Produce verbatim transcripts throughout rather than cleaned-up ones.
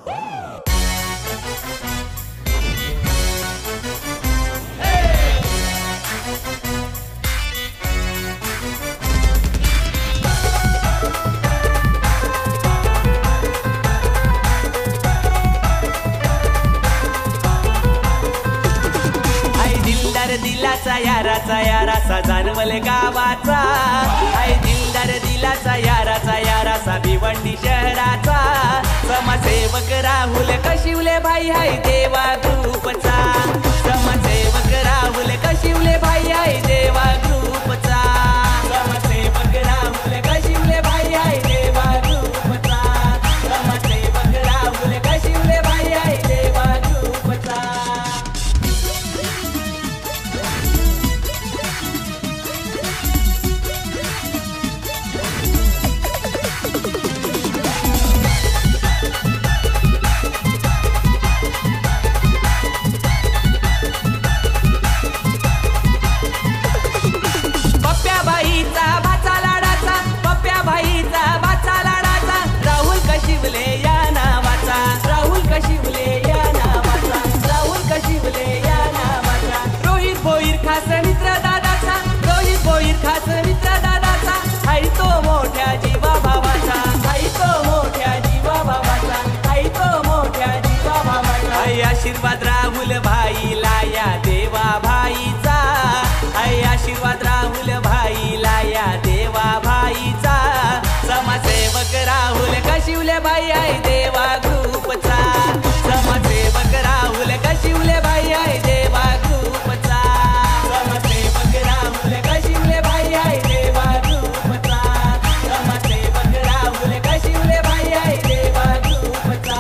दिलाचा याराचा याराचा जाणवले गावाचा आई दिलदार दिलाचा याराचा याराचा भिवंडी शहराचा समाजसेवक राहुल कशिवले भाई हाय देवा ग्रुपचा समाजसेवक राहुल कशिवले भाई हाय देवा ग्रुपचा समाजसेवक राहुल कशिवले भाई हाय देवा ग्रुपचा समाजसेवक राहुल कशिवले भाई हाय देवा ग्रुपचा आशीर्वाद राहुल भाईला या देवा भाईचा आई आशीर्वाद राहुल भाईला या देवा भाईचा समाजसेवक राहुल कशिवले भाई आई देवा ग्रुपचा समाजसेवक राहुल कशिवले भाई आई देवा ग्रुपचा समाजसेवक राहुल कशिवले भाई आई देवा ग्रुपचा समाजसेवक राहुल कशिवले भाई आई देवा ग्रुपचा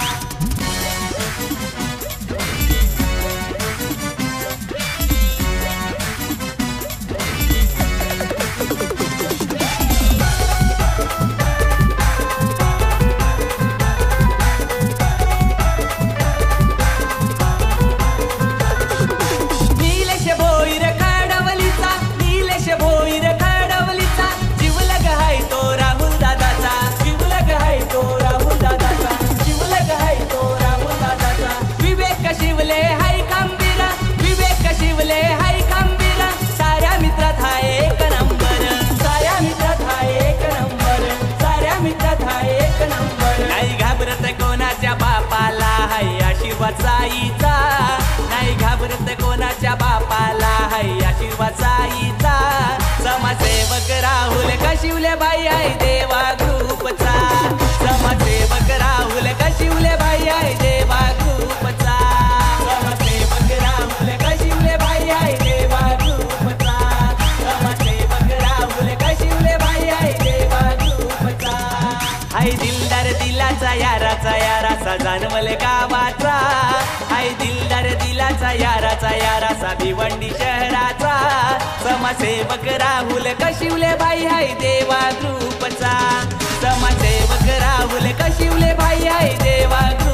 आईचा नाही घाबरत कोणाच्या बापाला हाय आशीर्वाद आईचा समाजसेवक राहुल कशिवले भाई आई देवा ग्रुपचा समाजसेवक राहुल कशिवले भाई आई देवा ग्रुपचा समाजसेवक राहुल कशिवले भाई आई देवा ग्रुपचा समाजसेवक राहुल कशिवले भाई आई देवा ग्रुपचा आई दिलदार दिलाचा याराचा याराचा जाणवले गावाचा आई दिलदार दिलाचा याराचा याराचा भिवंडी शहराचा समाजसेवक राहुल कशिवले भाई हाय देवा ग्रुपचा समाजसेवक राहुल कशिवले भाई हाय देवा ग्रुपचा।